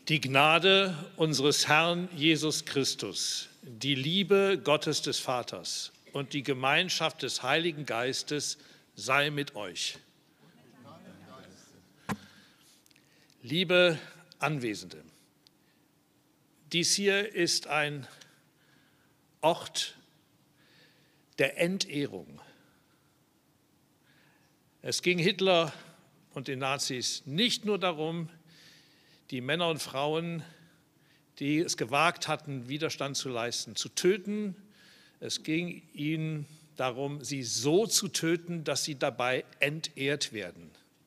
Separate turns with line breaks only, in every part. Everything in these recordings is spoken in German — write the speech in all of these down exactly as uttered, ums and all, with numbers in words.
Die Gnade unseres Herrn Jesus Christus, die Liebe Gottes des Vaters und die Gemeinschaft des Heiligen Geistes sei mit euch. Liebe Anwesende, dies hier ist ein Ort der Entehrung. Es ging Hitler und den Nazis nicht nur darum, die Männer und Frauen, die es gewagt hatten, Widerstand zu leisten, zu töten. Es ging ihnen darum, sie so zu töten, dass sie dabei entehrt werden.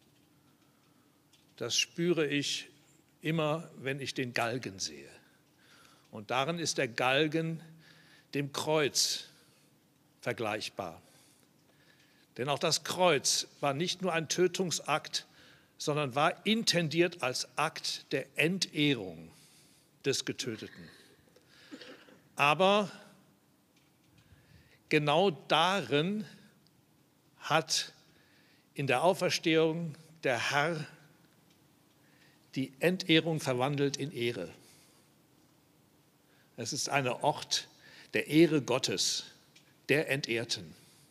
Das spüre ich immer, wenn ich den Galgen sehe. Und darin ist der Galgen dem Kreuz vergleichbar. Denn auch das Kreuz war nicht nur ein Tötungsakt, sondern war intendiert als Akt der Entehrung des Getöteten. Aber genau darin hat in der Auferstehung der Herr die Entehrung verwandelt in Ehre. Es ist ein Ort der Ehre Gottes, der Entehrten.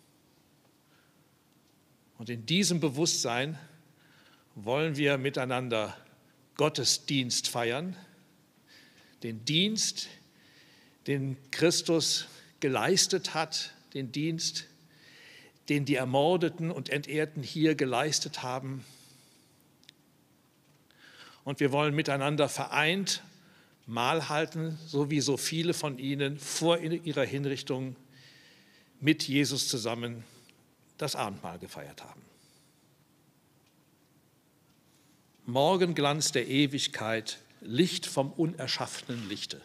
Und in diesem Bewusstsein wollen wir miteinander Gottesdienst feiern, den Dienst, den Christus geleistet hat, den Dienst, den die Ermordeten und Entehrten hier geleistet haben. Und wir wollen miteinander vereint Mahl halten, so wie so viele von ihnen vor ihrer Hinrichtung mit Jesus zusammen das Abendmahl gefeiert haben. Morgenglanz der Ewigkeit, Licht vom unerschaffenen Lichte.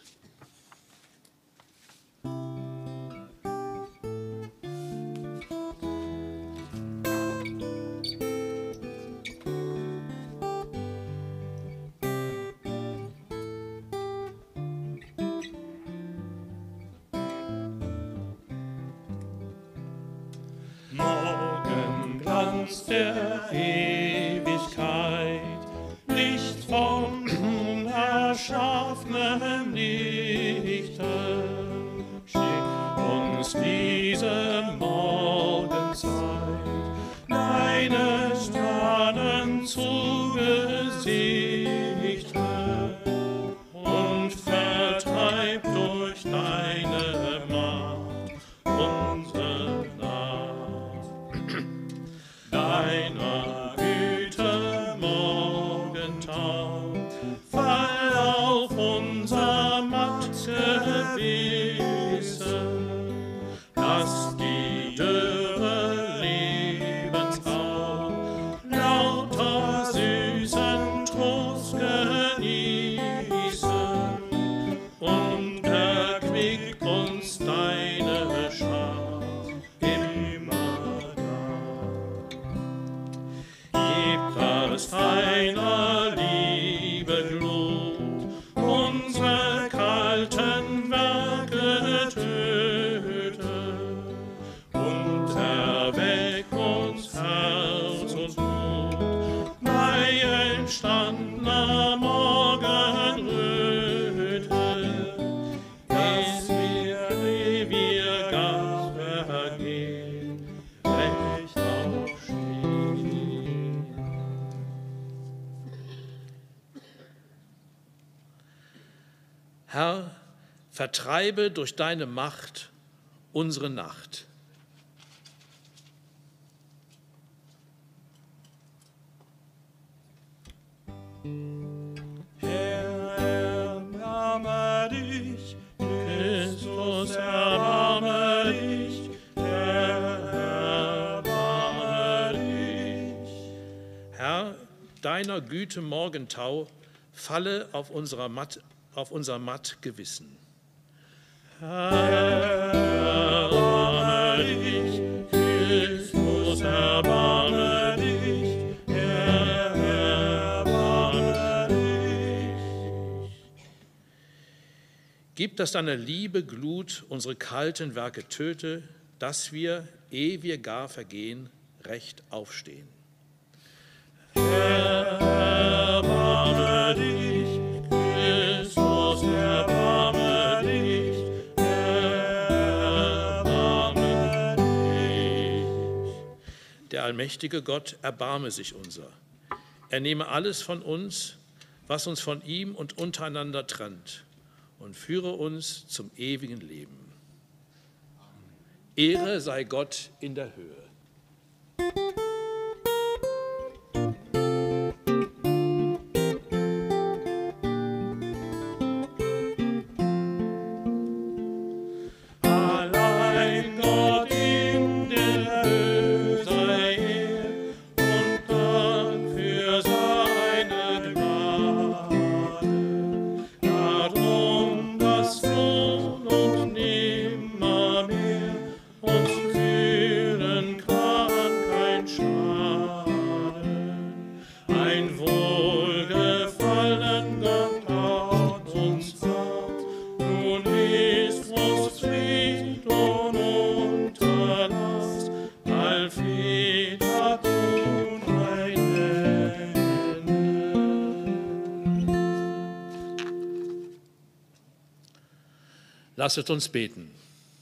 Morgenglanz der Ewigkeit, Licht vom unerschaffenen Lichte, schick uns diese Morgenzeit, deine Strahlen zu Gesichte und vertreib durch deine Macht unsere Nacht. Deiner Güte Morgentau, fall auf unser matt Gewissen, lass die dürre Lebensau lauter süßen Trost genießen und erquick uns deine Schar immer da. Gib, dass deiner Liebe Glut unsere kalten Werke töte und erweck uns Herz und Mut bei entstandener Morgenröte, bis wir ewig gar vergehen, recht aufstehen.
Herr, vertreibe durch deine Macht unsere Nacht.
Herr, erbarme dich, Christus, erbarme dich, Herr, erbarme dich.
Herr, deiner Güte Morgentau falle auf, unserer matt, auf unser matt Gewissen.
Herr, erbarme dich, Christus, erbarme dich, Herr, erbarme dich.
Gib, dass deine Liebe Glut unsere kalten Werke töte, dass wir, ehe wir gar vergehen, recht aufstehen.
Herr, erbarme dich,
allmächtige Gott, erbarme sich unser. Er nehme alles von uns, was uns von ihm und untereinander trennt, und führe uns zum ewigen Leben. Ehre sei Gott in der Höhe. Lasset uns beten.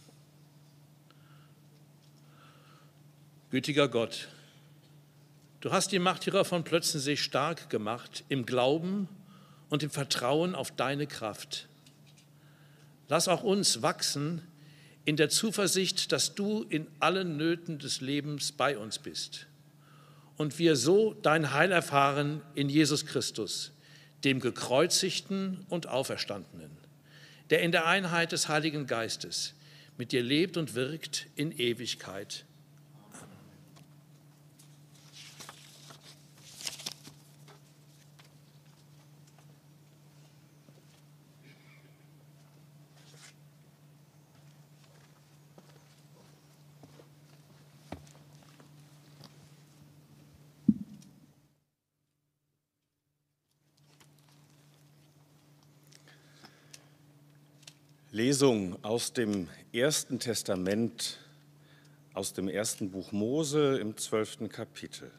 Gütiger Gott, du hast die Märtyrer von Plötzensee stark gemacht im Glauben und im Vertrauen auf deine Kraft. Lass auch uns wachsen in der Zuversicht, dass du in allen Nöten des Lebens bei uns bist und wir so dein Heil erfahren in Jesus Christus, dem Gekreuzigten und Auferstandenen, der in der Einheit des Heiligen Geistes mit dir lebt und wirkt in Ewigkeit. Amen.
Lesung aus dem Ersten Testament, aus dem ersten Buch Mose im zwölften Kapitel.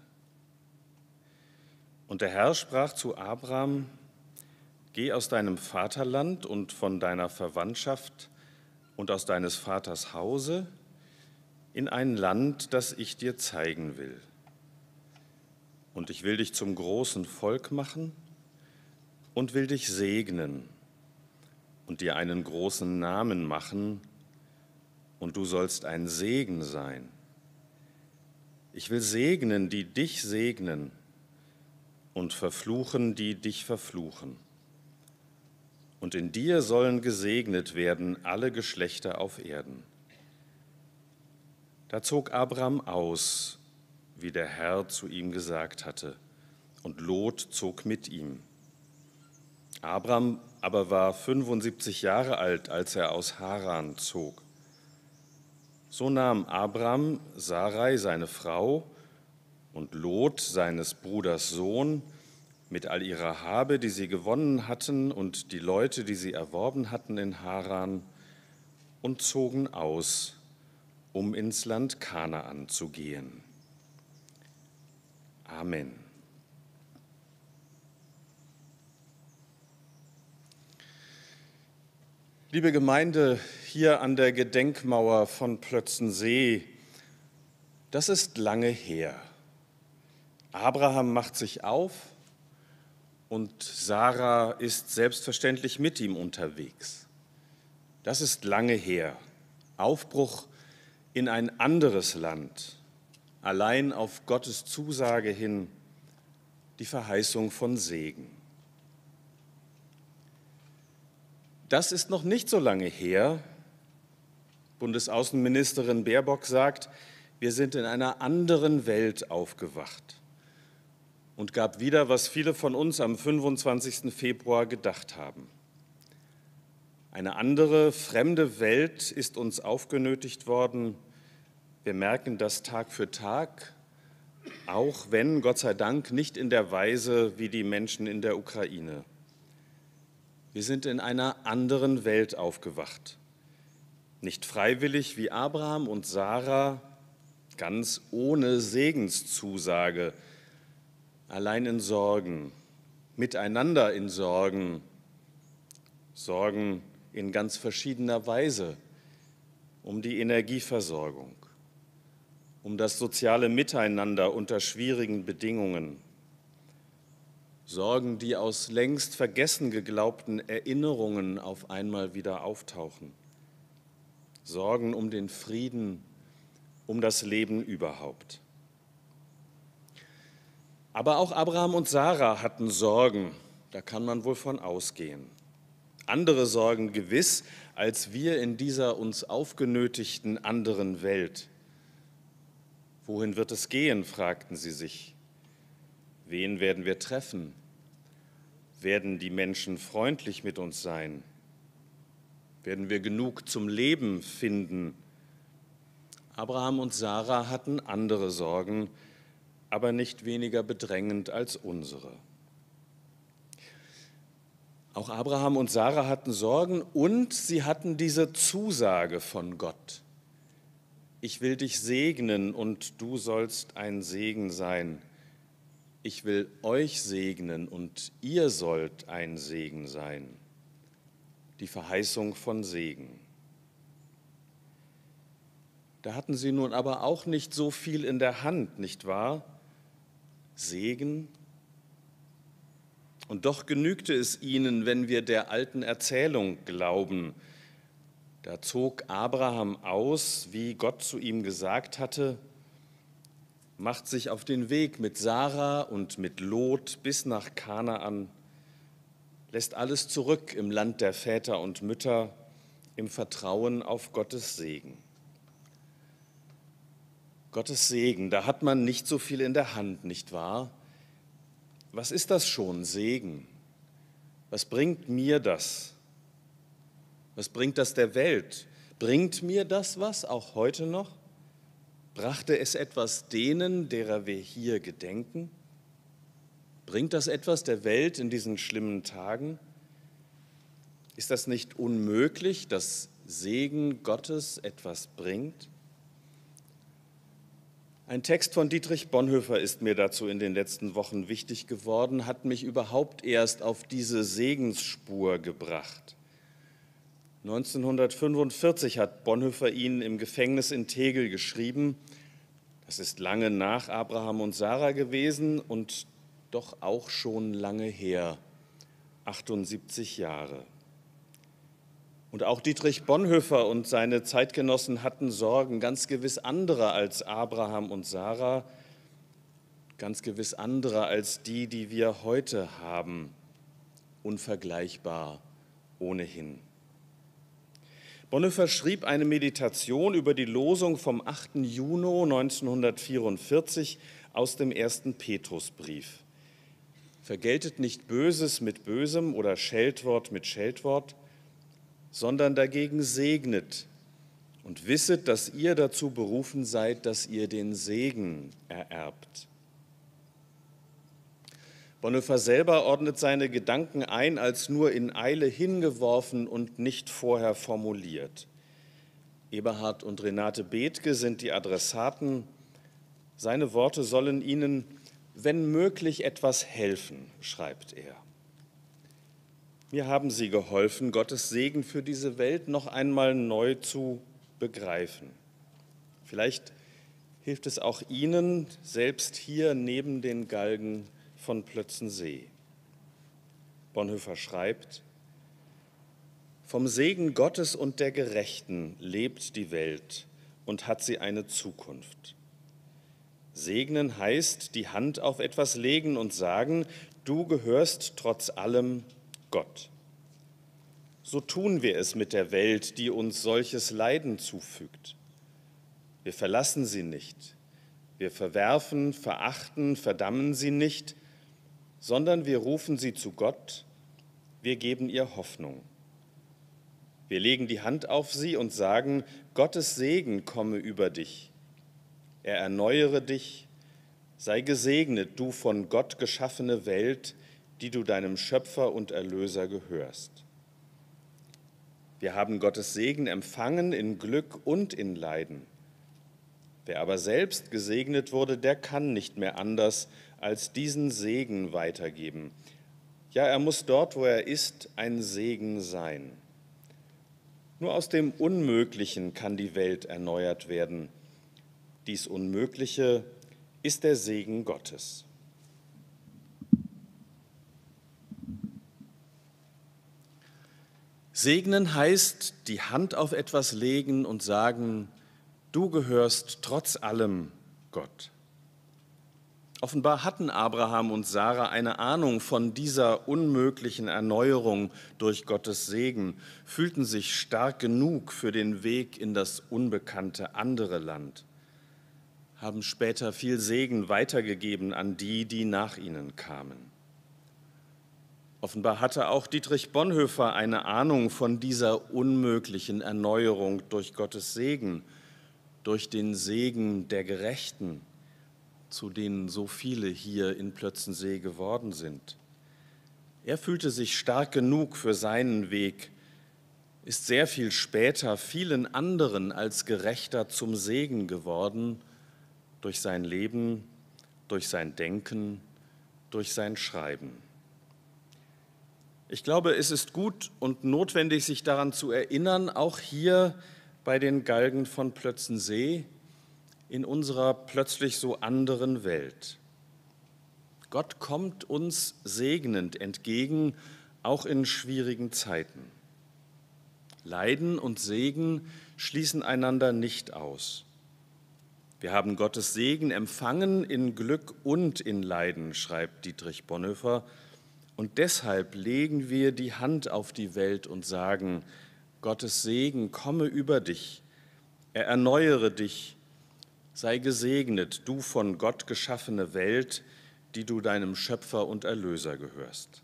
Und der Herr sprach zu Abram: Geh aus deinem Vaterland und von deiner Verwandtschaft und aus deines Vaters Hause in ein Land, das ich dir zeigen will. Und ich will dich zum großen Volk machen und will dich segnen und dir einen großen Namen machen, und du sollst ein Segen sein. Ich will segnen, die dich segnen, und verfluchen, die dich verfluchen. Und in dir sollen gesegnet werden alle Geschlechter auf Erden. Da zog Abram aus, wie der Herr zu ihm gesagt hatte, und Lot zog mit ihm. Abram aber war fünfundsiebzig Jahre alt, als er aus Haran zog. So nahm Abram Sarai, seine Frau, und Lot, seines Bruders Sohn, mit all ihrer Habe, die sie gewonnen hatten, und die Leute, die sie erworben hatten in Haran, und zogen aus, um ins Land Kanaan zu gehen. Amen. Liebe Gemeinde, hier an der Gedenkmauer von Plötzensee, das ist lange her. Abraham macht sich auf und Sarah ist selbstverständlich mit ihm unterwegs. Das ist lange her. Aufbruch in ein anderes Land, allein auf Gottes Zusage hin, die Verheißung von Segen. Das ist noch nicht so lange her. Bundesaußenministerin Baerbock sagt, wir sind in einer anderen Welt aufgewacht, und gab wieder, was viele von uns am fünfundzwanzigsten Februar gedacht haben. Eine andere, fremde Welt ist uns aufgenötigt worden. Wir merken das Tag für Tag, auch wenn, Gott sei Dank, nicht in der Weise wie die Menschen in der Ukraine. Wir sind in einer anderen Welt aufgewacht. Nicht freiwillig wie Abraham und Sarah, ganz ohne Segenszusage, allein in Sorgen, miteinander in Sorgen, Sorgen in ganz verschiedener Weise um die Energieversorgung, um das soziale Miteinander unter schwierigen Bedingungen. Sorgen, die aus längst vergessen geglaubten Erinnerungen auf einmal wieder auftauchen. Sorgen um den Frieden, um das Leben überhaupt. Aber auch Abraham und Sarah hatten Sorgen, da kann man wohl von ausgehen. Andere Sorgen gewiss, als wir in dieser uns aufgenötigten anderen Welt. Wohin wird es gehen, fragten sie sich. Wen werden wir treffen? Werden die Menschen freundlich mit uns sein? Werden wir genug zum Leben finden? Abraham und Sarah hatten andere Sorgen, aber nicht weniger bedrängend als unsere. Auch Abraham und Sarah hatten Sorgen und sie hatten diese Zusage von Gott. Ich will dich segnen und du sollst ein Segen sein. Ich will euch segnen und ihr sollt ein Segen sein. Die Verheißung von Segen. Da hatten sie nun aber auch nicht so viel in der Hand, nicht wahr? Segen. Und doch genügte es ihnen, wenn wir der alten Erzählung glauben. Da zog Abraham aus, wie Gott zu ihm gesagt hatte, macht sich auf den Weg mit Sarah und mit Lot bis nach Kanaan, lässt alles zurück im Land der Väter und Mütter, im Vertrauen auf Gottes Segen. Gottes Segen, da hat man nicht so viel in der Hand, nicht wahr? Was ist das schon, Segen? Was bringt mir das? Was bringt das der Welt? Bringt mir das was, auch heute noch? Brachte es etwas denen, derer wir hier gedenken? Bringt das etwas der Welt in diesen schlimmen Tagen? Ist das nicht unmöglich, dass Segen Gottes etwas bringt? Ein Text von Dietrich Bonhoeffer ist mir dazu in den letzten Wochen wichtig geworden, hat mich überhaupt erst auf diese Segensspur gebracht. neunzehnhundertfünfundvierzig hat Bonhoeffer ihn im Gefängnis in Tegel geschrieben. Das ist lange nach Abraham und Sarah gewesen und doch auch schon lange her, achtundsiebzig Jahre. Und auch Dietrich Bonhoeffer und seine Zeitgenossen hatten Sorgen, ganz gewiss andere als Abraham und Sarah, ganz gewiss andere als die, die wir heute haben, unvergleichbar ohnehin. Bonhoeffer schrieb eine Meditation über die Losung vom achten Juni neunzehnhundertvierundvierzig aus dem ersten Petrusbrief. Vergeltet nicht Böses mit Bösem oder Scheltwort mit Scheltwort, sondern dagegen segnet und wisset, dass ihr dazu berufen seid, dass ihr den Segen ererbt. Bonhoeffer selber ordnet seine Gedanken ein als nur in Eile hingeworfen und nicht vorher formuliert. Eberhard und Renate Bethge sind die Adressaten. Seine Worte sollen ihnen, wenn möglich, etwas helfen, schreibt er. Mir haben sie geholfen, Gottes Segen für diese Welt noch einmal neu zu begreifen. Vielleicht hilft es auch Ihnen, selbst hier neben den Galgen von Plötzensee. Bonhoeffer schreibt, vom Segen Gottes und der Gerechten lebt die Welt und hat sie eine Zukunft. Segnen heißt, die Hand auf etwas legen und sagen, du gehörst trotz allem Gott. So tun wir es mit der Welt, die uns solches Leiden zufügt. Wir verlassen sie nicht, wir verwerfen, verachten, verdammen sie nicht, sondern wir rufen sie zu Gott, wir geben ihr Hoffnung. Wir legen die Hand auf sie und sagen, Gottes Segen komme über dich. Er erneuere dich, sei gesegnet, du von Gott geschaffene Welt, die du deinem Schöpfer und Erlöser gehörst. Wir haben Gottes Segen empfangen in Glück und in Leiden. Wer aber selbst gesegnet wurde, der kann nicht mehr anders, als diesen Segen weitergeben. Ja, er muss dort, wo er ist, ein Segen sein. Nur aus dem Unmöglichen kann die Welt erneuert werden. dies Unmögliche ist der Segen Gottes. Segnen heißt, die Hand auf etwas legen und sagen, du gehörst trotz allem Gott. Offenbar hatten Abraham und Sarah eine Ahnung von dieser unmöglichen Erneuerung durch Gottes Segen, fühlten sich stark genug für den Weg in das unbekannte andere Land, haben später viel Segen weitergegeben an die, die nach ihnen kamen. Offenbar hatte auch Dietrich Bonhoeffer eine Ahnung von dieser unmöglichen Erneuerung durch Gottes Segen, durch den Segen der Gerechten, zu denen so viele hier in Plötzensee geworden sind. Er fühlte sich stark genug für seinen Weg, ist sehr viel später vielen anderen als Gerechter zum Segen geworden, durch sein Leben, durch sein Denken, durch sein Schreiben. Ich glaube, es ist gut und notwendig, sich daran zu erinnern, auch hier bei den Galgen von Plötzensee, in unserer plötzlich so anderen Welt. Gott kommt uns segnend entgegen, auch in schwierigen Zeiten. Leiden und Segen schließen einander nicht aus. Wir haben Gottes Segen empfangen in Glück und in Leiden, schreibt Dietrich Bonhoeffer. Und deshalb legen wir die Hand auf die Welt und sagen, Gottes Segen komme über dich, er erneuere dich, sei gesegnet, du von Gott geschaffene Welt, die du deinem Schöpfer und Erlöser gehörst.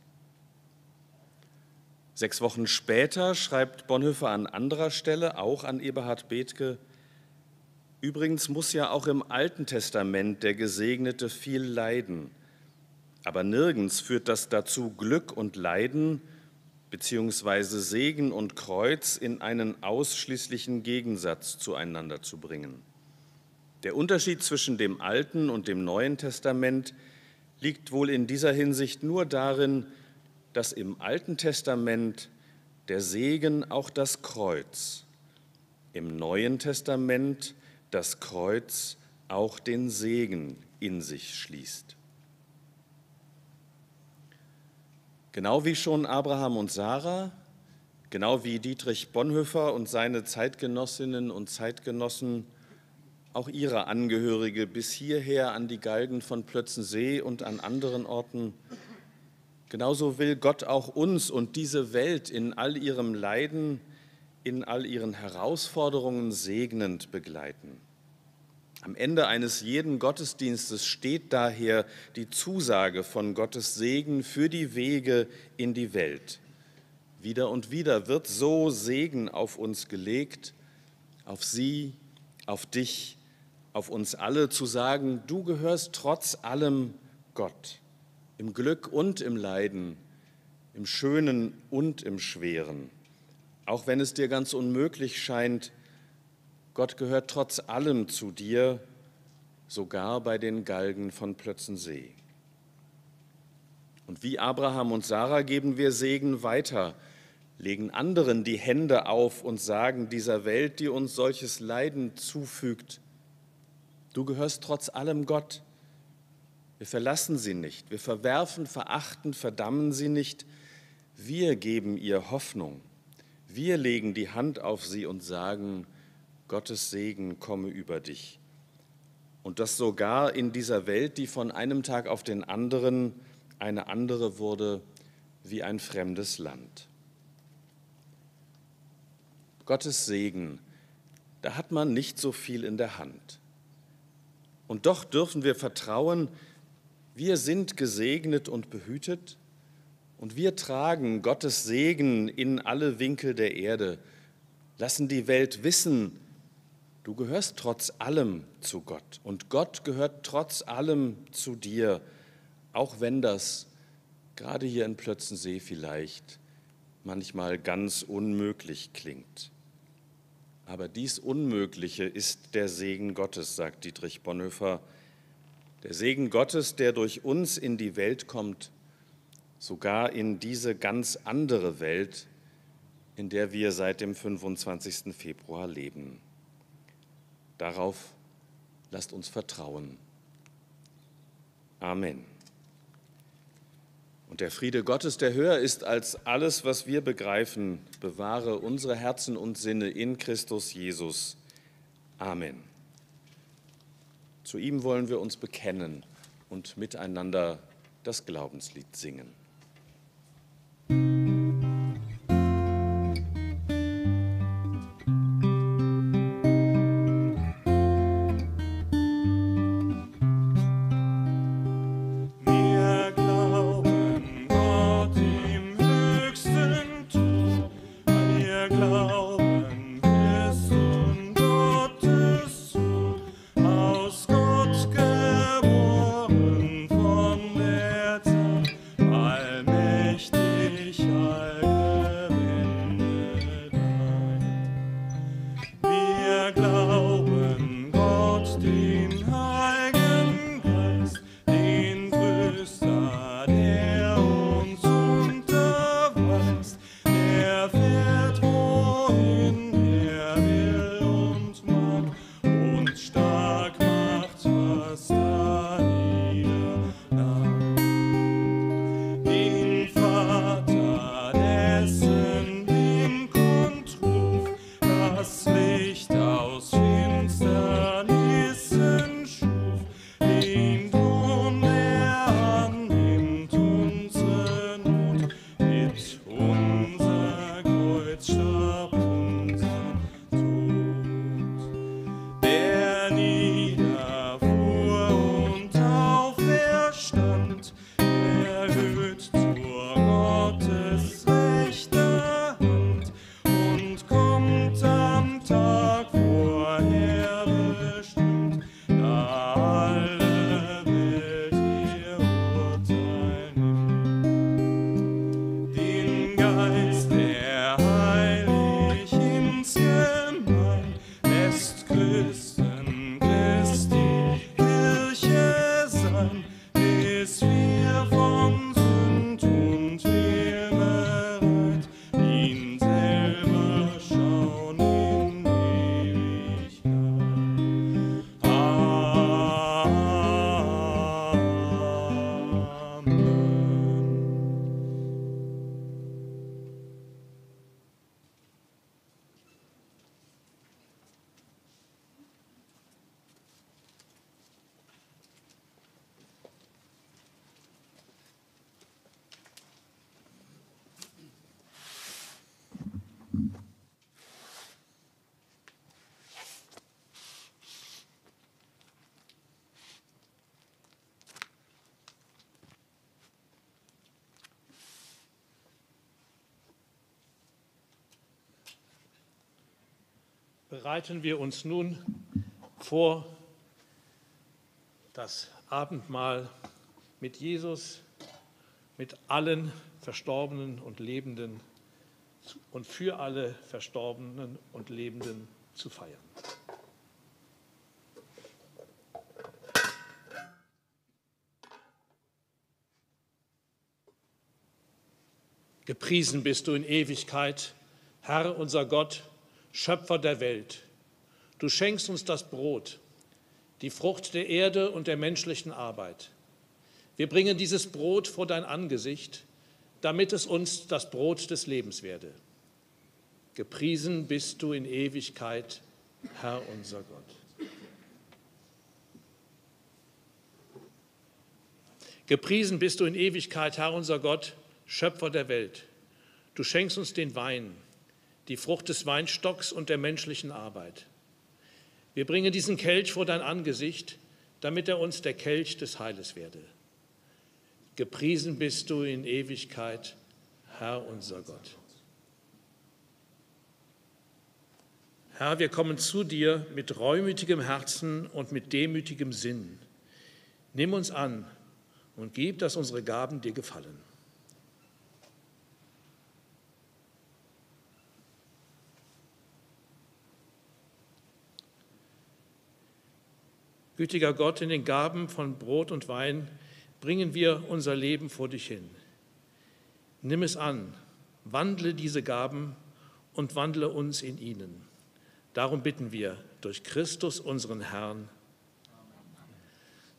Sechs Wochen später schreibt Bonhoeffer an anderer Stelle, auch an Eberhard Bethge, übrigens muss ja auch im Alten Testament der Gesegnete viel leiden, aber nirgends führt das dazu, Glück und Leiden beziehungsweise Segen und Kreuz in einen ausschließlichen Gegensatz zueinander zu bringen. Der Unterschied zwischen dem Alten und dem Neuen Testament liegt wohl in dieser Hinsicht nur darin, dass im Alten Testament der Segen auch das Kreuz, im Neuen Testament das Kreuz auch den Segen in sich schließt. Genau wie schon Abraham und Sarah, genau wie Dietrich Bonhoeffer und seine Zeitgenossinnen und Zeitgenossen, auch ihre Angehörige bis hierher an die Galgen von Plötzensee und an anderen Orten. Genauso will Gott auch uns und diese Welt in all ihrem Leiden, in all ihren Herausforderungen segnend begleiten. Am Ende eines jeden Gottesdienstes steht daher die Zusage von Gottes Segen für die Wege in die Welt. Wieder und wieder wird so Segen auf uns gelegt, auf Sie, auf dich, auf uns alle, zu sagen, du gehörst trotz allem Gott, im Glück und im Leiden, im Schönen und im Schweren. Auch wenn es dir ganz unmöglich scheint, Gott gehört trotz allem zu dir, sogar bei den Galgen von Plötzensee. Und wie Abraham und Sarah geben wir Segen weiter, legen anderen die Hände auf und sagen dieser Welt, die uns solches Leiden zufügt, du gehörst trotz allem Gott. Wir verlassen sie nicht, wir verwerfen, verachten, verdammen sie nicht. Wir geben ihr Hoffnung. Wir legen die Hand auf sie und sagen, Gottes Segen komme über dich. Und das sogar in dieser Welt, die von einem Tag auf den anderen eine andere wurde, wie ein fremdes Land. Gottes Segen, da hat man nicht so viel in der Hand. Und doch dürfen wir vertrauen, wir sind gesegnet und behütet und wir tragen Gottes Segen in alle Winkel der Erde, lassen die Welt wissen, du gehörst trotz allem zu Gott und Gott gehört trotz allem zu dir, auch wenn das gerade hier in Plötzensee vielleicht manchmal ganz unmöglich klingt. Aber dies Unmögliche ist der Segen Gottes, sagt Dietrich Bonhoeffer. Der Segen Gottes, der durch uns in die Welt kommt, sogar in diese ganz andere Welt, in der wir seit dem fünfundzwanzigsten Februar leben. Darauf lasst uns vertrauen. Amen. Und der Friede Gottes, der höher ist als alles, was wir begreifen, bewahre unsere Herzen und Sinne in Christus Jesus. Amen. Zu ihm wollen wir uns bekennen und miteinander das Glaubenslied singen.
Bereiten wir uns nun vor, das Abendmahl mit Jesus, mit allen Verstorbenen und Lebenden und für alle Verstorbenen und Lebenden zu feiern. Gepriesen bist du in Ewigkeit, Herr unser Gott, Schöpfer der Welt. Du schenkst uns das Brot, die Frucht der Erde und der menschlichen Arbeit. Wir bringen dieses Brot vor dein Angesicht, damit es uns das Brot des Lebens werde. Gepriesen bist du in Ewigkeit, Herr unser Gott. Gepriesen bist du in Ewigkeit, Herr unser Gott, Schöpfer der Welt. Du schenkst uns den Wein, die Frucht des Weinstocks und der menschlichen Arbeit. Wir bringen diesen Kelch vor dein Angesicht, damit er uns der Kelch des Heiles werde. Gepriesen bist du in Ewigkeit, Herr unser Gott. Herr, wir kommen zu dir mit reumütigem Herzen und mit demütigem Sinn. Nimm uns an und gib, dass unsere Gaben dir gefallen. Gütiger Gott, in den Gaben von Brot und Wein bringen wir unser Leben vor dich hin. Nimm es an, wandle diese Gaben und wandle uns in ihnen. Darum bitten wir durch Christus, unseren Herrn.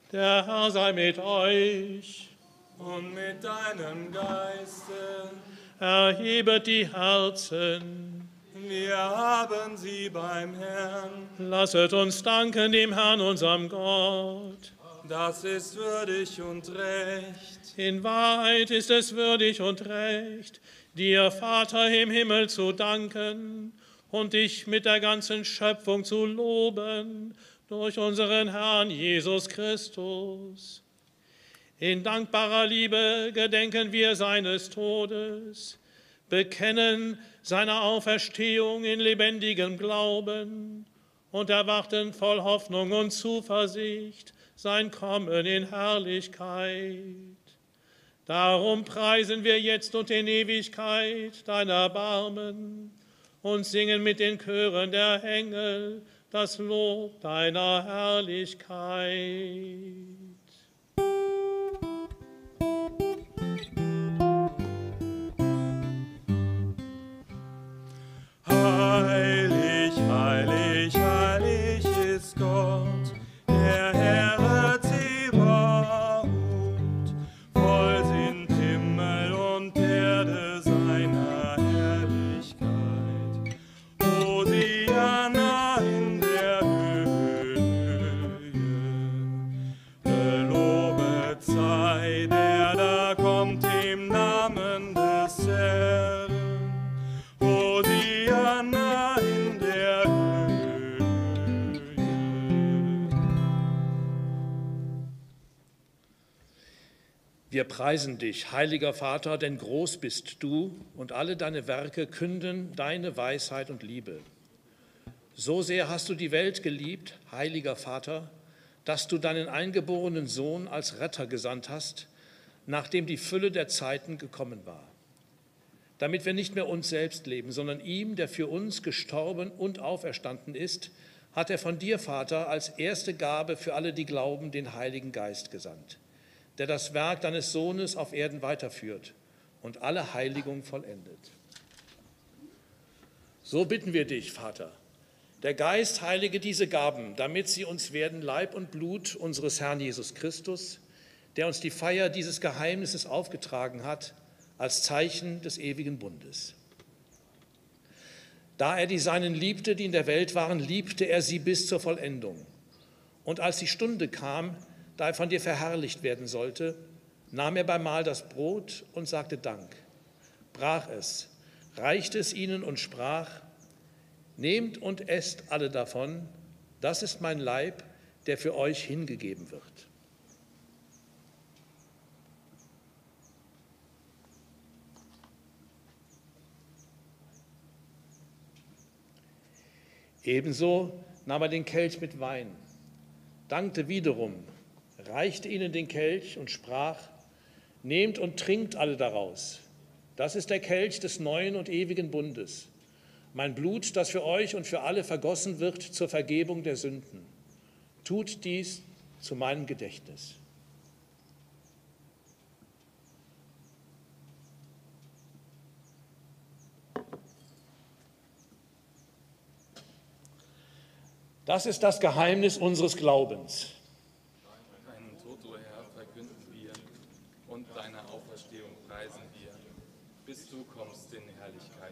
Der Herr sei mit euch.
Und mit deinem Geiste.
Erhebet die Herzen.
Wir haben sie beim Herrn.
Lasset uns danken dem Herrn, unserem Gott.
Das ist würdig und recht.
In Wahrheit ist es würdig und recht, dir, Vater im Himmel, zu danken und dich mit der ganzen Schöpfung zu loben durch unseren Herrn Jesus Christus. In dankbarer Liebe gedenken wir seines Todes, bekennen seine Auferstehung in lebendigem Glauben und erwarten voll Hoffnung und Zuversicht sein Kommen in Herrlichkeit. Darum preisen wir jetzt und in Ewigkeit dein Erbarmen und singen mit den Chören der Engel das Lob deiner Herrlichkeit.
Heilig, heilig, heilig ist Gott, der Herr Zebaoth. Voll sind Himmel und Erde seiner Herrlichkeit. Hosianna in der Höhe. Gelobet sei der da kommt im Namen des Herrn. Hosianna in der Höhe.
Wir preisen dich, heiliger Vater, denn groß bist du und alle deine Werke künden deine Weisheit und Liebe. So sehr hast du die Welt geliebt, heiliger Vater, dass du deinen eingeborenen Sohn als Retter gesandt hast, nachdem die Fülle der Zeiten gekommen war. Damit wir nicht mehr uns selbst leben, sondern ihm, der für uns gestorben und auferstanden ist, hat er von dir, Vater, als erste Gabe für alle, die glauben, den Heiligen Geist gesandt, der das Werk deines Sohnes auf Erden weiterführt und alle Heiligung vollendet. So bitten wir dich, Vater, der Geist heilige diese Gaben, damit sie uns werden Leib und Blut unseres Herrn Jesus Christus, der uns die Feier dieses Geheimnisses aufgetragen hat, als Zeichen des ewigen Bundes. Da er die Seinen liebte, die in der Welt waren, liebte er sie bis zur Vollendung. Und als die Stunde kam, da er von dir verherrlicht werden sollte, nahm er beim Mahl das Brot und sagte Dank, brach es, reichte es ihnen und sprach, nehmt und esst alle davon, das ist mein Leib, der für euch hingegeben wird. Ebenso nahm er den Kelch mit Wein, dankte wiederum, reichte ihnen den Kelch und sprach, nehmt und trinkt alle daraus. Das ist der Kelch des neuen und ewigen Bundes, mein Blut, das für euch und für alle vergossen wird zur Vergebung der Sünden. Tut dies zu meinem Gedächtnis. Das ist das Geheimnis unseres Glaubens.
Deinen Tod, o Herr, verkünden wir und deine Auferstehung preisen wir, bis du kommst in Herrlichkeit.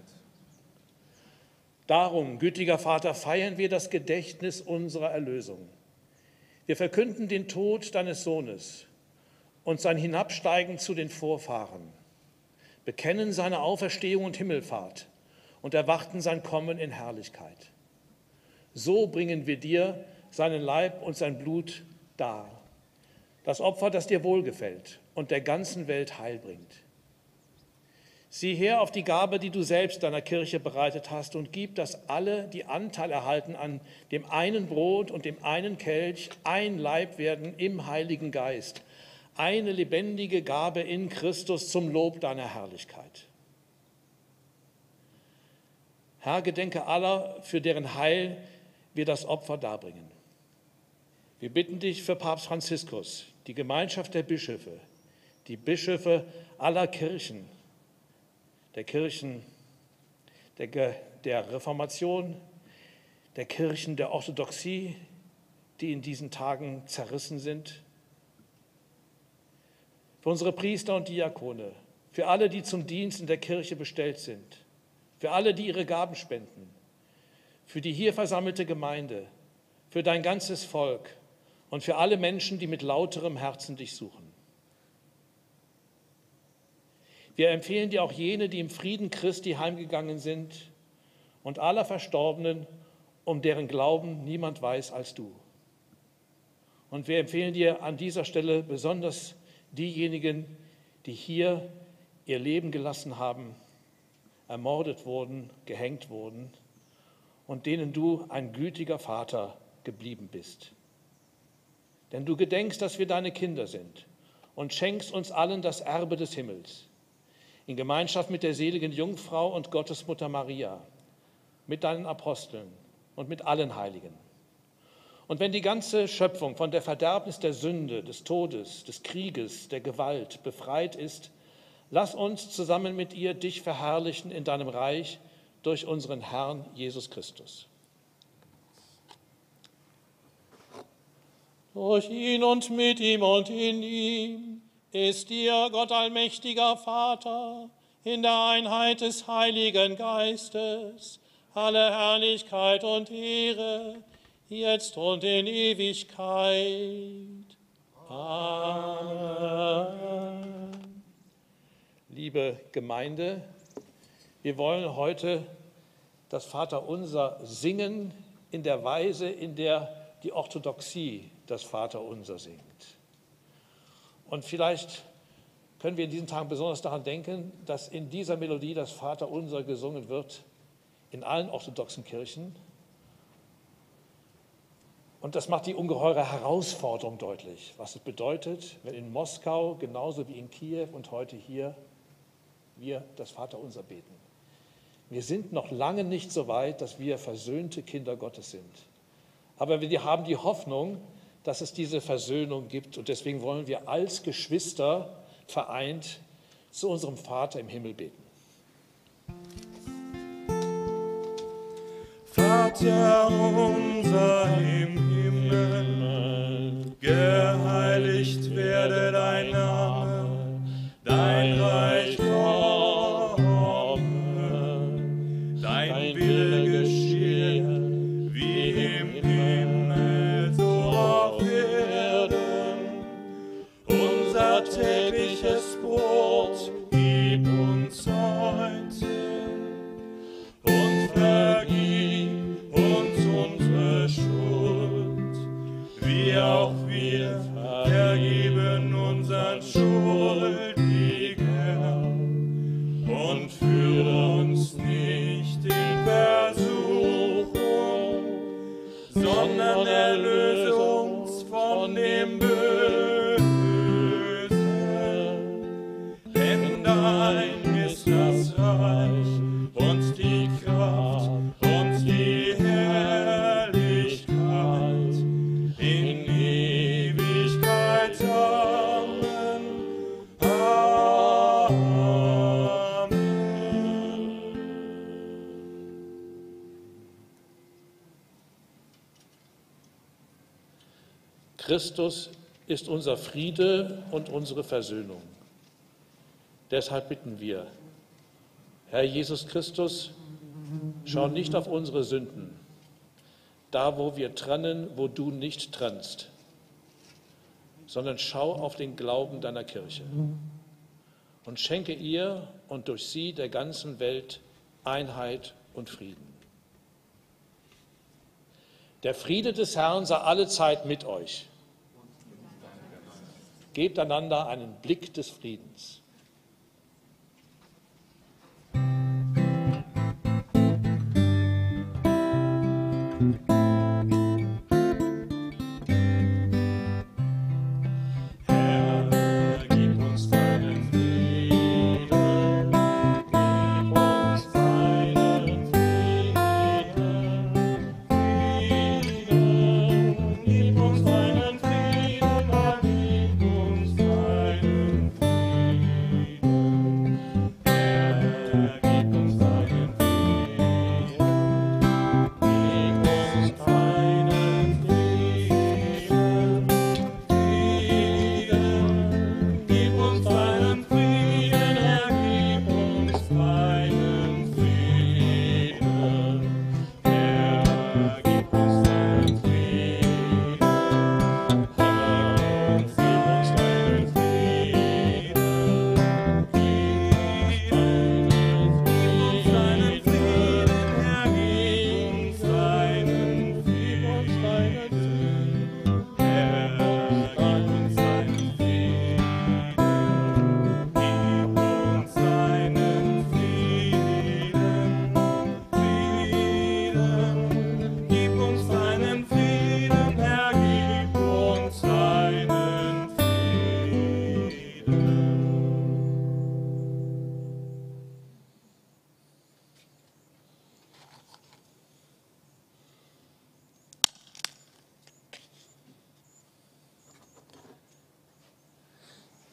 Darum, gütiger Vater, feiern wir das Gedächtnis unserer Erlösung. Wir verkünden den Tod deines Sohnes und sein Hinabsteigen zu den Vorfahren, bekennen seine Auferstehung und Himmelfahrt und erwarten sein Kommen in Herrlichkeit. So bringen wir dir seinen Leib und sein Blut dar, das Opfer, das dir wohlgefällt und der ganzen Welt Heil bringt. Sieh her auf die Gabe, die du selbst deiner Kirche bereitet hast, und gib, dass alle, die Anteil erhalten an dem einen Brot und dem einen Kelch, ein Leib werden im Heiligen Geist, eine lebendige Gabe in Christus zum Lob deiner Herrlichkeit. Herr, gedenke aller, für deren Heil wir das Opfer darbringen. Wir bitten dich für Papst Franziskus, die Gemeinschaft der Bischöfe, die Bischöfe aller Kirchen, der Kirchen der, der Reformation, der Kirchen der Orthodoxie, die in diesen Tagen zerrissen sind, für unsere Priester und Diakone, für alle, die zum Dienst in der Kirche bestellt sind, für alle, die ihre Gaben spenden, für die hier versammelte Gemeinde, für dein ganzes Volk und für alle Menschen, die mit lauterem Herzen dich suchen. Wir empfehlen dir auch jene, die im Frieden Christi heimgegangen sind und aller Verstorbenen, um deren Glauben niemand weiß als du. Und wir empfehlen dir an dieser Stelle besonders diejenigen, die hier ihr Leben gelassen haben, ermordet wurden, gehängt wurden und denen du ein gütiger Vater geblieben bist. Denn du gedenkst, dass wir deine Kinder sind und schenkst uns allen das Erbe des Himmels, in Gemeinschaft mit der seligen Jungfrau und Gottesmutter Maria, mit deinen Aposteln und mit allen Heiligen. Und wenn die ganze Schöpfung von der Verderbnis der Sünde, des Todes, des Krieges, der Gewalt befreit ist, lass uns zusammen mit ihr dich verherrlichen in deinem Reich durch unseren Herrn Jesus Christus.
Durch ihn und mit ihm und in ihm ist dir, Gott allmächtiger Vater, in der Einheit des Heiligen Geistes, alle Herrlichkeit und Ehre, jetzt und in Ewigkeit. Amen.
Liebe Gemeinde, wir wollen heute das Vaterunser singen in der Weise, in der die Orthodoxie das Vaterunser singt. Und vielleicht können wir in diesen Tagen besonders daran denken, dass in dieser Melodie das Vaterunser gesungen wird in allen orthodoxen Kirchen. Und das macht die ungeheure Herausforderung deutlich, was es bedeutet, wenn in Moskau, genauso wie in Kiew und heute hier, wir das Vaterunser beten. Wir sind noch lange nicht so weit, dass wir versöhnte Kinder Gottes sind. Aber wir haben die Hoffnung, dass es diese Versöhnung gibt. Und deswegen wollen wir als Geschwister vereint zu unserem Vater im Himmel beten.
Vater unser im Himmel, geheiligt werde dein Name, dein Reich komme, dein Wille geschehe, wie im Himmel, so auf Erden. Unser tägliches Brot gib uns heute und vergib uns unsere Schuld, wie auch wir vergeben unseren Schuldigen. Und führe uns nicht in Versuchung, sondern erlöse uns von dem Bösen. Denn dein ist das Reich und die Kraft und die Herrlichkeit in Ewigkeit. Amen. Amen.
Christus ist unser Friede und unsere Versöhnung. Deshalb bitten wir, Herr Jesus Christus, schau nicht auf unsere Sünden, da wo wir trennen, wo du nicht trennst, sondern schau auf den Glauben deiner Kirche und schenke ihr und durch sie der ganzen Welt Einheit und Frieden. Der Friede des Herrn sei alle Zeit mit euch. Gebt einander einen Blick des Friedens.
Gib uns deinen Frieden, Herr, gib uns deinen Frieden.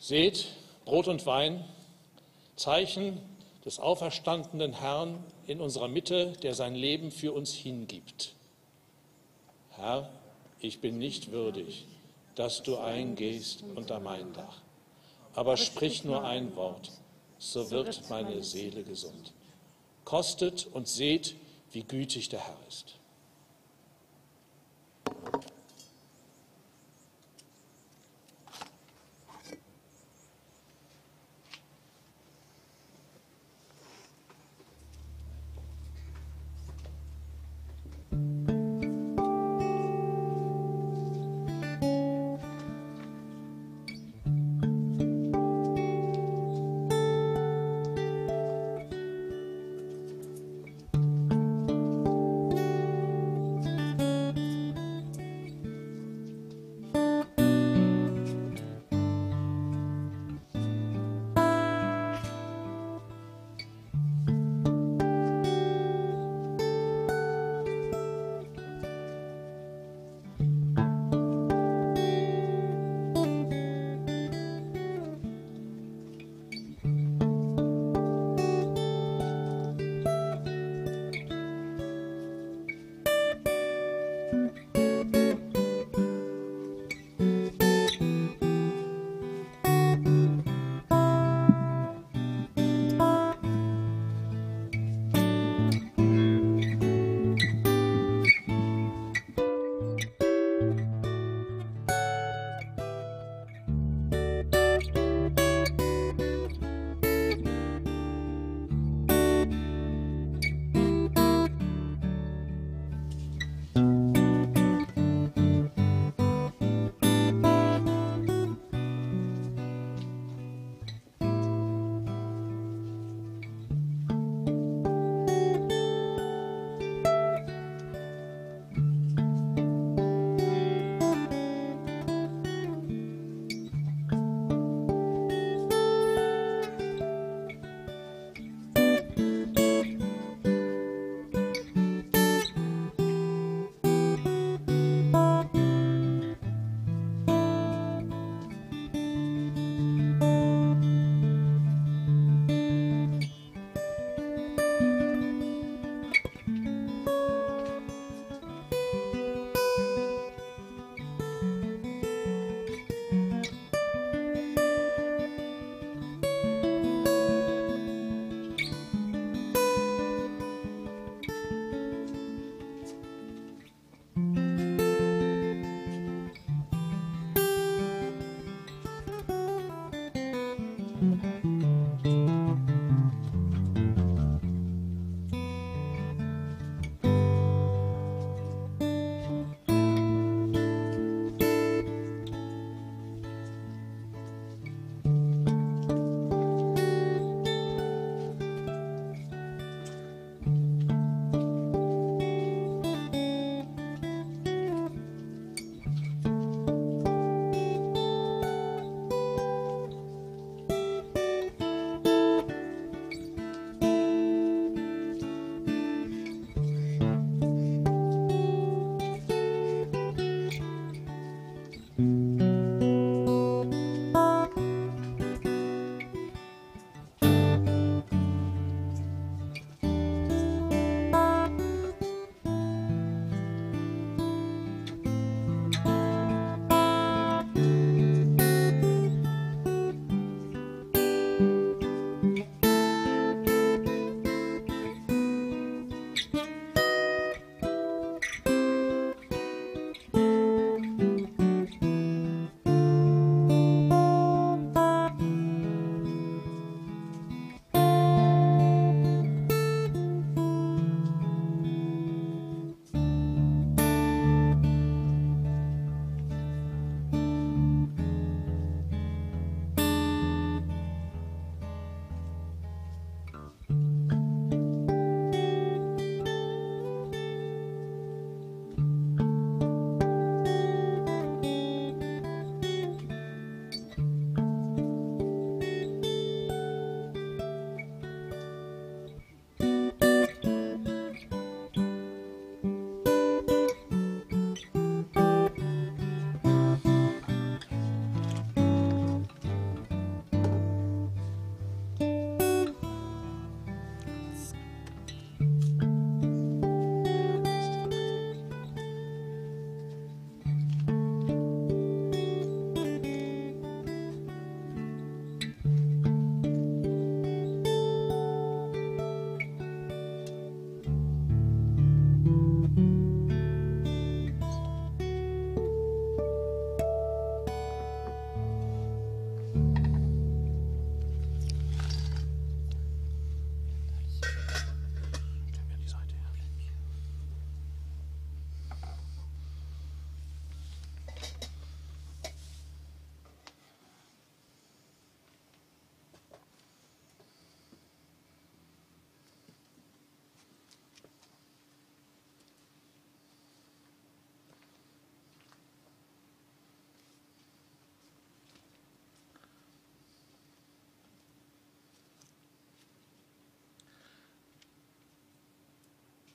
Seht, Brot und Wein, Zeichen des auferstandenen Herrn in unserer Mitte, der sein Leben für uns hingibt. Herr, ich bin nicht würdig, dass du eingehst unter mein Dach, aber sprich nur ein Wort, so wird meine Seele gesund. Kostet und seht, wie gütig der Herr ist.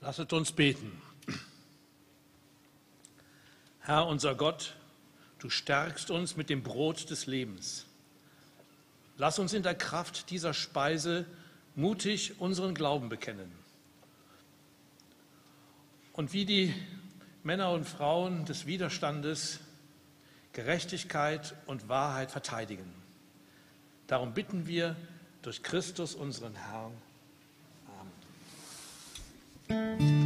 Lasset uns beten. Herr unser Gott, du stärkst uns mit dem Brot des Lebens. Lass uns in der Kraft dieser Speise mutig unseren Glauben bekennen. Und wie die Männer und Frauen des Widerstandes Gerechtigkeit und Wahrheit verteidigen. Darum bitten wir durch Christus, unseren Herrn. Amen.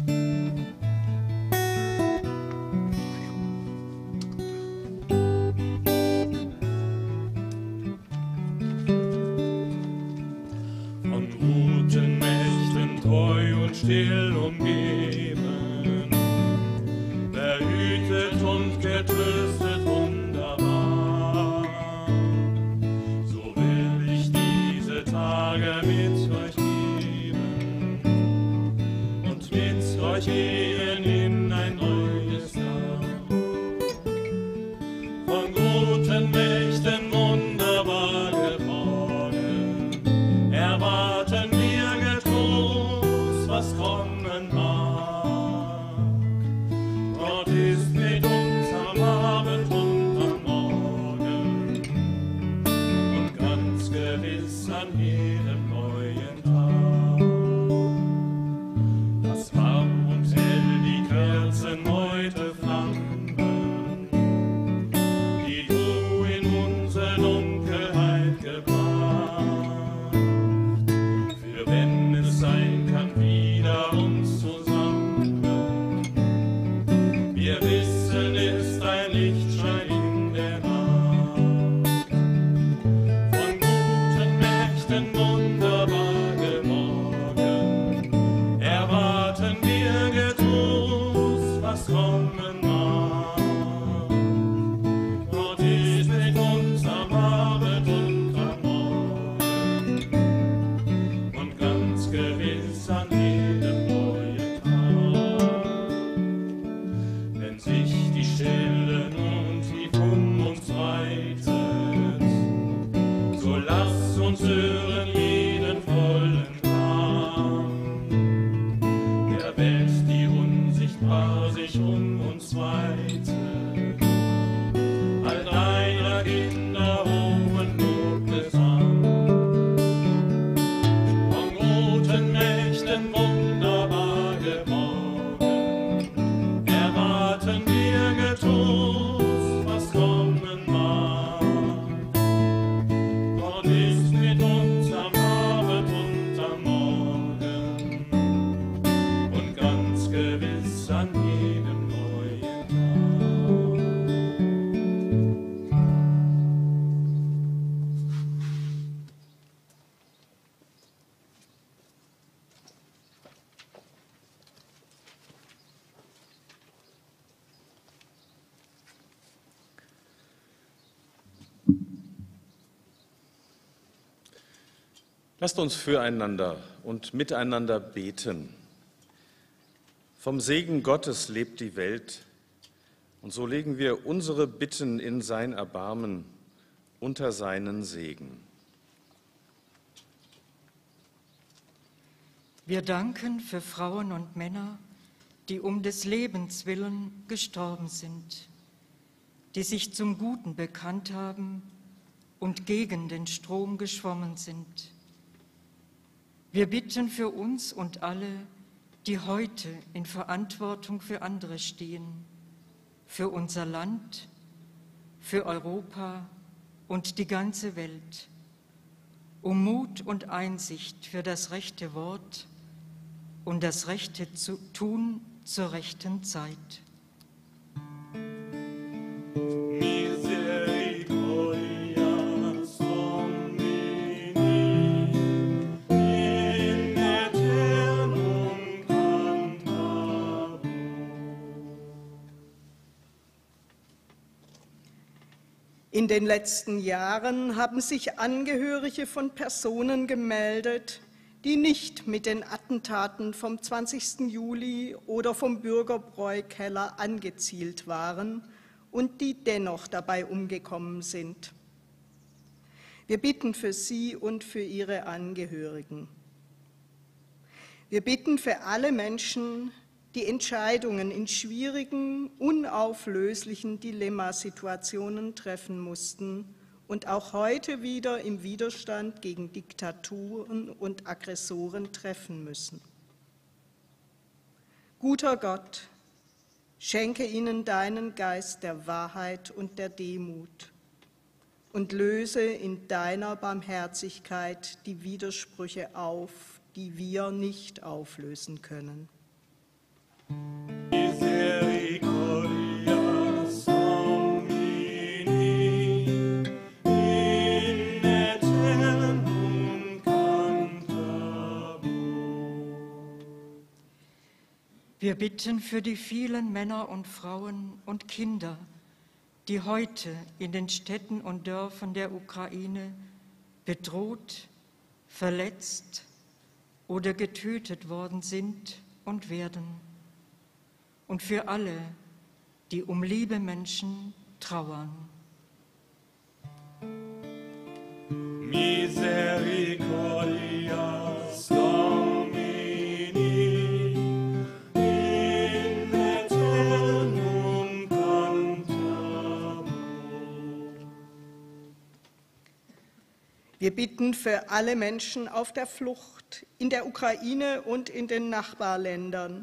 Von guten Mächten treu und still umgeben, behütet und getröstet wunderbar. So will ich diese Tage mit euch geben und mit euch gehen in ein neues Jahr. Von guten Mächten wunderbar geworden, erwarten wir getrost, was kommen mag. Gott ist mit uns am Abend und am Morgen und ganz gewiss an jedem neuen Tag. Lass warm und hell die Kerzen heute flammen, die du in unsere Dunkelheit gebracht. Für wenn es sein kann, wieder uns zusammen. Wir wissen, ist ein Lichtschein in der Nacht. Von guten Mächten wunderbar geborgen, erwarten wir getrost, was kommen mag. Gott ist mit uns am Abend und am Morgen und ganz gewiss an jedem neuen Tag. Wenn sich die Stille nun tief um uns weitet, so lass uns hören jeden vollen Klang der Welt, die unsichtbar sich um uns weitet. All deiner Kinder hohen Lobgesang. Von guten Mächten wunderbar geborgen, erwarten wir getrost, was kommen mag. Gott ist mit uns am Abend und am Morgen und ganz gewiss an jedem neuen Tag.
Lasst uns füreinander und miteinander beten. Vom Segen Gottes lebt die Welt, und so legen wir unsere Bitten in sein Erbarmen unter seinen Segen.
Wir danken für Frauen und Männer, die um des Lebens willen gestorben sind, die sich zum Guten bekannt haben und gegen den Strom geschwommen sind. Wir bitten für uns und alle, die heute in Verantwortung für andere stehen, für unser Land, für Europa und die ganze Welt, um Mut und Einsicht für das rechte Wort und das rechte zu tun zur rechten Zeit.
Misericordias Domini, in aeternum cantarum.
In den letzten Jahren haben sich Angehörige von Personen gemeldet, die nicht mit den Attentaten vom zwanzigsten Juli oder vom Bürgerbräu-Keller angezielt waren und die dennoch dabei umgekommen sind. Wir bitten für sie und für ihre Angehörigen. Wir bitten für alle Menschen, die Entscheidungen in schwierigen, unauflöslichen Dilemmasituationen treffen mussten und auch heute wieder im Widerstand gegen Diktaturen und Aggressoren treffen müssen. Guter Gott, schenke ihnen deinen Geist der Wahrheit und der Demut und löse in deiner Barmherzigkeit die Widersprüche auf, die wir nicht auflösen können.
Misericordias Domini, in aeternum cantabur.
Wir bitten für die vielen Männer und Frauen und Kinder, die heute in den Städten und Dörfern der Ukraine bedroht, verletzt oder getötet worden sind und werden. Und für alle, die um liebe Menschen trauern.
Misericordias Domini, in aeternum cantabur.
Wir bitten für alle Menschen auf der Flucht in der Ukraine und in den Nachbarländern.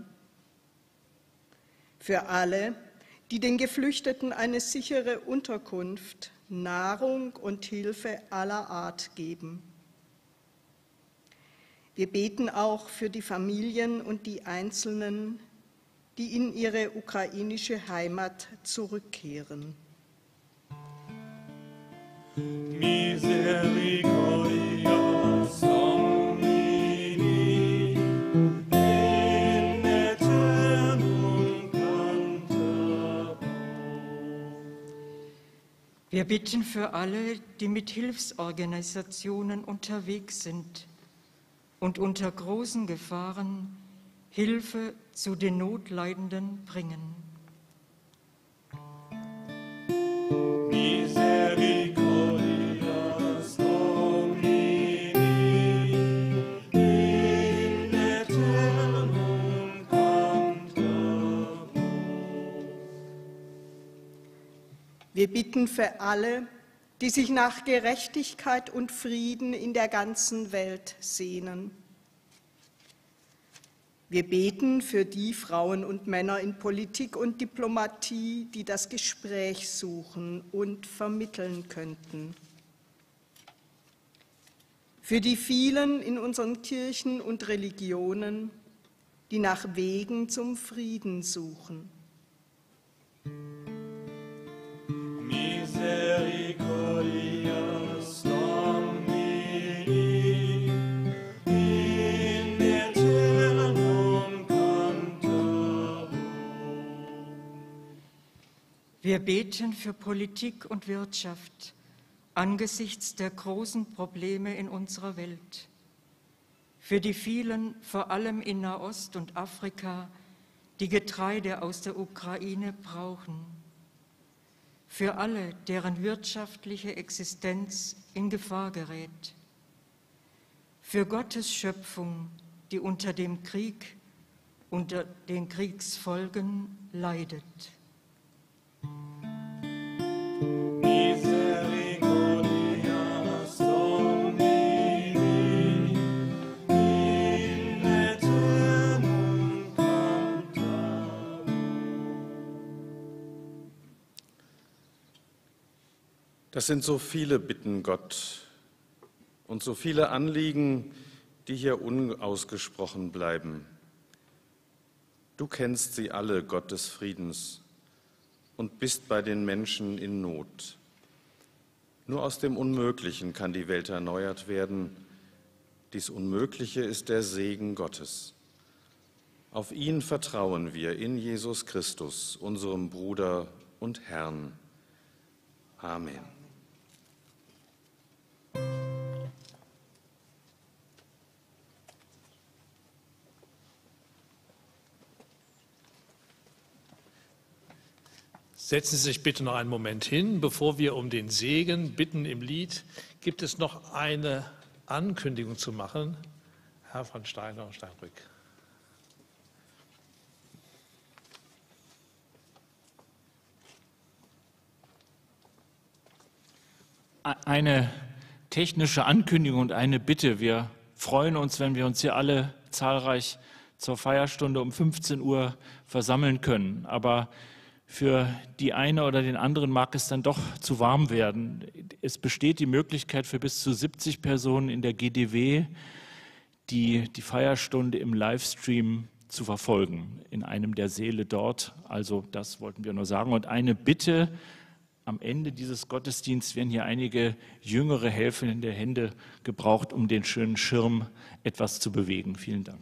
Für alle, die den Geflüchteten eine sichere Unterkunft, Nahrung und Hilfe aller Art geben. Wir beten auch für die Familien und die Einzelnen, die in ihre ukrainische Heimat zurückkehren.
Misericordias Domini, in aeternum cantabur.
Wir bitten für alle, die mit Hilfsorganisationen unterwegs sind und unter großen Gefahren Hilfe zu den Notleidenden bringen.
Misericordias Domini, in aeternum cantabur.
Wir bitten für alle, die sich nach Gerechtigkeit und Frieden in der ganzen Welt sehnen. Wir beten für die Frauen und Männer in Politik und Diplomatie, die das Gespräch suchen und vermitteln könnten. Für die vielen in unseren Kirchen und Religionen, die nach Wegen zum Frieden suchen.
Misericordias Domini, in aeternum cantabur.
Wir beten für Politik und Wirtschaft angesichts der großen Probleme in unserer Welt. Für die vielen, vor allem in Nahost und Afrika, die Getreide aus der Ukraine brauchen. Für alle, deren wirtschaftliche Existenz in Gefahr gerät. Für Gottes Schöpfung, die unter dem Krieg, unter den Kriegsfolgen leidet.
Misericordias Domini, in aeternum cantabur.
Das sind so viele Bitten, Gott, und so viele Anliegen, die hier unausgesprochen bleiben. Du kennst sie alle, Gott des Friedens, und bist bei den Menschen in Not. Nur aus dem Unmöglichen kann die Welt erneuert werden. Dies Unmögliche ist der Segen Gottes. Auf ihn vertrauen wir in Jesus Christus, unserem Bruder und Herrn. Amen.
Setzen Sie sich bitte noch einen Moment hin, bevor wir um den Segen bitten im Lied. Gibt es noch eine Ankündigung zu machen? Herr von Steiner und Steinbrück.
eine technische Ankündigung und eine Bitte. Wir freuen uns, wenn wir uns hier alle zahlreich zur Feierstunde um fünfzehn Uhr versammeln können. Aber für die eine oder den anderen mag es dann doch zu warm werden. Es besteht die Möglichkeit für bis zu siebzig Personen in der G D W, die die Feierstunde im Livestream zu verfolgen, in einem der Säle dort. Also das wollten wir nur sagen. Und eine Bitte: Am Ende dieses Gottesdienstes werden hier einige jüngere helfende Hände gebraucht, um den schönen Schirm etwas zu bewegen. Vielen Dank.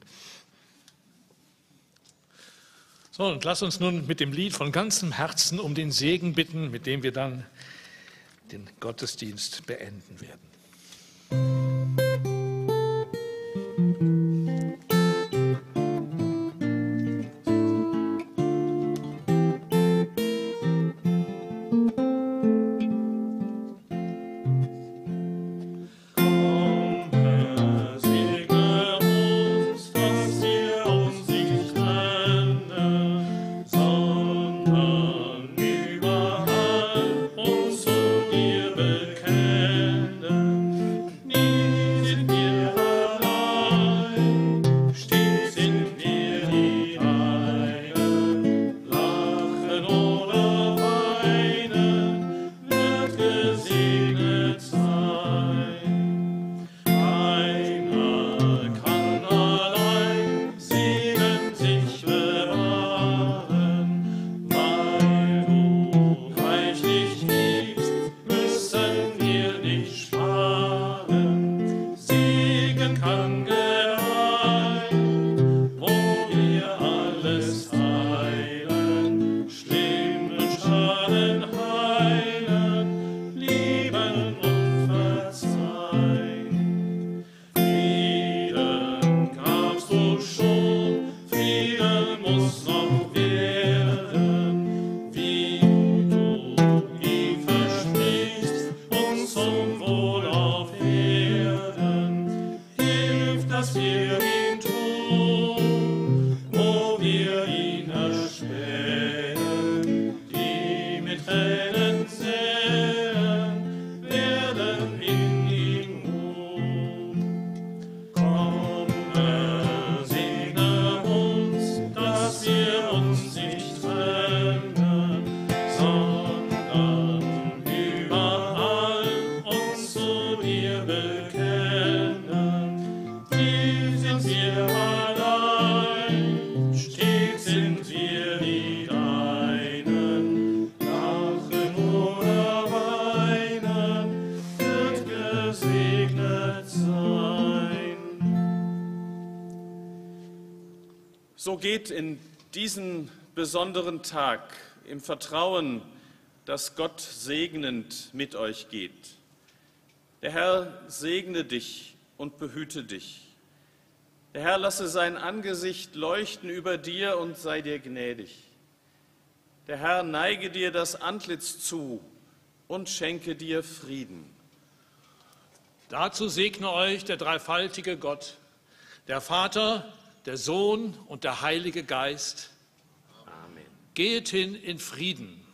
So, und lass uns nun mit dem Lied von ganzem Herzen um den Segen bitten, mit dem wir dann den Gottesdienst beenden werden.
So geht in diesen besonderen Tag im Vertrauen, dass Gott segnend mit euch geht. Der Herr segne dich und behüte dich. Der Herr lasse sein Angesicht leuchten über dir und sei dir gnädig. Der Herr neige dir das Antlitz zu und schenke dir Frieden.
Dazu segne euch der dreifaltige Gott, der Vater, der Sohn und der Heilige Geist.
Amen.
Geht hin in Frieden.